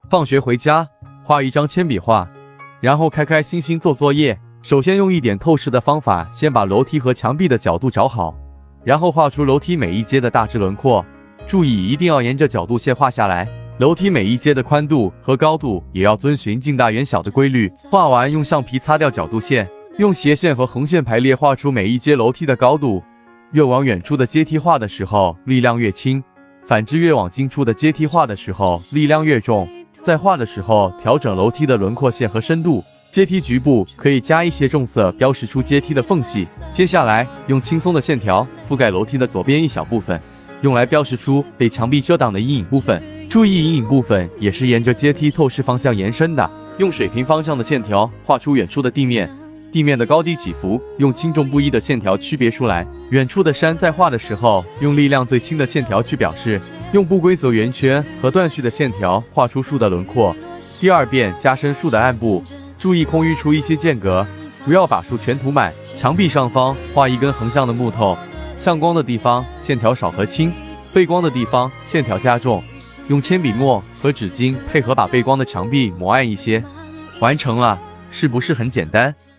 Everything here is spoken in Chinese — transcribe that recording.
放学回家，画一张铅笔画，然后开开心心做作业。首先用一点透视的方法，先把楼梯和墙壁的角度找好，然后画出楼梯每一阶的大致轮廓。注意一定要沿着角度线画下来。楼梯每一阶的宽度和高度也要遵循近大远小的规律。画完用橡皮擦掉角度线，用斜线和横线排列画出每一阶楼梯的高度。越往远处的阶梯画的时候，力量越轻；反之，越往近处的阶梯画的时候，力量越重。在画的时候，调整楼梯的轮廓线和深度。阶梯局部可以加一些重色，标识出阶梯的缝隙。接下来，用轻松的线条覆盖楼梯的左边一小部分，用来标识出被墙壁遮挡的阴影部分。注意，阴影部分也是沿着阶梯透视方向延伸的。用水平方向的线条画出远处的地面，地面的高低起伏，用轻重不一的线条区别出来。远处的山在画的时候，用力量最轻的线条去表示，用不规则圆圈和断续的线条画出树的轮廓。第二遍加深树的暗部，注意空余出一些间隔，不要把树全涂满。墙壁上方画一根横向的木头，向光的地方线条少和轻，背光的地方线条加重。用铅笔墨和纸巾配合，把背光的墙壁磨暗一些。完成了，是不是很简单？